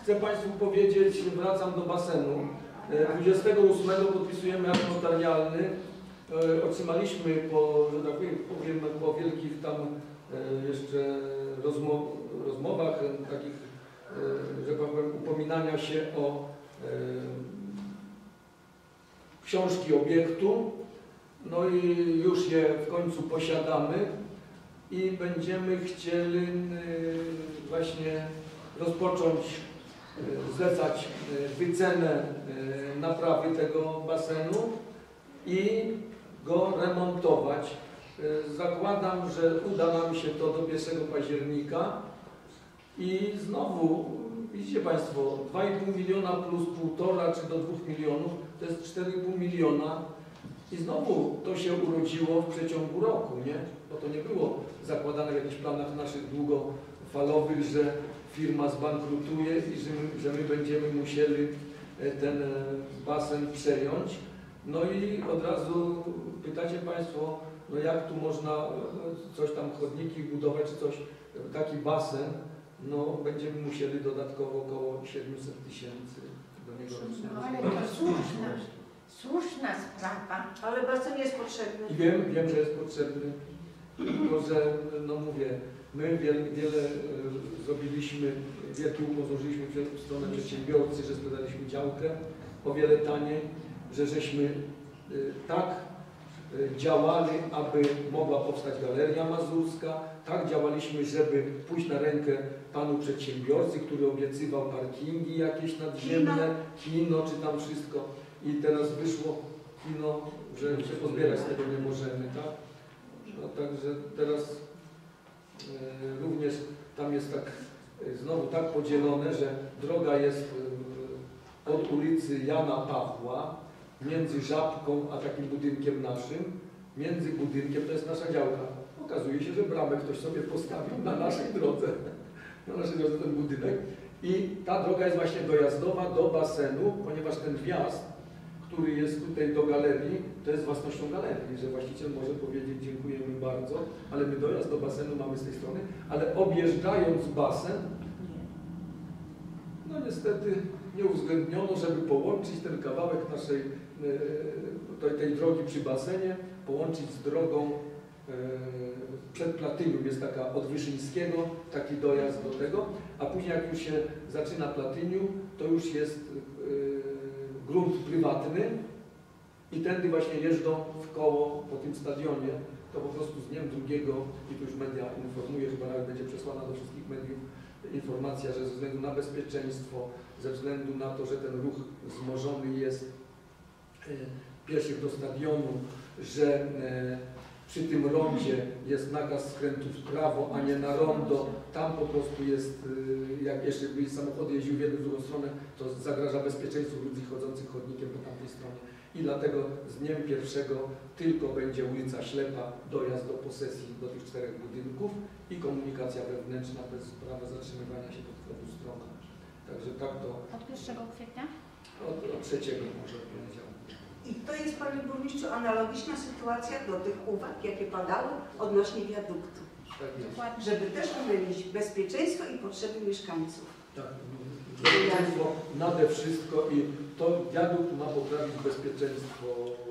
chcę Państwu powiedzieć, wracam do basenu. 28 podpisujemy akt notarialny. Otrzymaliśmy po, że tak powiem, po wielkich tam jeszcze rozmowach, takich, że powiem, upominania się o książki obiektu. No i już je w końcu posiadamy i będziemy chcieli właśnie rozpocząć, zlecać wycenę naprawy tego basenu i go remontować. Zakładam, że uda nam się to do 1 października i znowu, widzicie Państwo, 2,5 miliona plus 1,5 czy do 2 milionów, to jest 4,5 miliona i znowu to się urodziło w przeciągu roku, nie? Bo to nie było zakładane w jakichś planach naszych długofalowych, że firma zbankrutuje i że my będziemy musieli ten basen przejąć. No i od razu pytacie Państwo, no jak tu można coś tam, chodniki budować, czy coś, taki basen, no będziemy musieli dodatkowo około 700 000 do niego. No ale to słuszna sprawa. Ale basen jest potrzebny. I wiem, że jest potrzebny, tylko że, no mówię, my wiele zrobiliśmy, wielki ukłon złożyliśmy w stronę przedsiębiorcy, że sprzedaliśmy działkę o wiele taniej, że żeśmy tak działali, aby mogła powstać Galeria Mazurska, tak działaliśmy, żeby pójść na rękę panu przedsiębiorcy, który obiecywał parkingi jakieś nadziemne, kino czy tam wszystko i teraz wyszło kino, że się pozbierać z tego nie możemy, tak? No także teraz również tam jest tak znowu tak podzielone, że droga jest od ulicy Jana Pawła między Żabką a takim budynkiem naszym, między budynkiem, to jest nasza działka. Okazuje się, że bramę ktoś sobie postawił na naszej drodze, ten budynek i ta droga jest właśnie dojazdowa do basenu, ponieważ ten wjazd, który jest tutaj do galerii, to jest własnością galerii, że właściciel może powiedzieć dziękujemy bardzo, ale my dojazd do basenu mamy z tej strony, ale objeżdżając basen, no niestety nie uwzględniono, żeby połączyć ten kawałek naszej, tej drogi przy basenie, połączyć z drogą przed Platynium, jest taka od Wyszyńskiego, taki dojazd do tego, a później jak już się zaczyna Platynium, to już jest grunt prywatny i tędy właśnie jeżdżą w koło po tym stadionie, to po prostu z dniem 2 i tu już media informuje, chyba nawet będzie przesłana do wszystkich mediów informacja, że ze względu na bezpieczeństwo, ze względu na to, że ten ruch wzmożony jest pieszych do stadionu, że przy tym rondzie jest nakaz skrętu w prawo, a nie na rondo. Tam po prostu jest, jak jeszcze by samochody jeździły w jedną, w drugą stronę, to zagraża bezpieczeństwu ludzi chodzących chodnikiem po tamtej stronie. I dlatego z dniem 1 tylko będzie ulica Ślepa, dojazd do posesji do tych 4 budynków i komunikacja wewnętrzna bez prawa zatrzymywania się po tych obu stronach. Także tak to... Od 1 kwietnia? Od 3 może od poniedziałku. I to jest, Panie Burmistrzu, analogiczna sytuacja do tych uwag, jakie padały odnośnie wiaduktu. Tak jest. Dokładnie. Żeby też omylić bezpieczeństwo i potrzeby mieszkańców. Tak. Bezpieczeństwo nade wszystko i to wiadukt ma poprawić bezpieczeństwo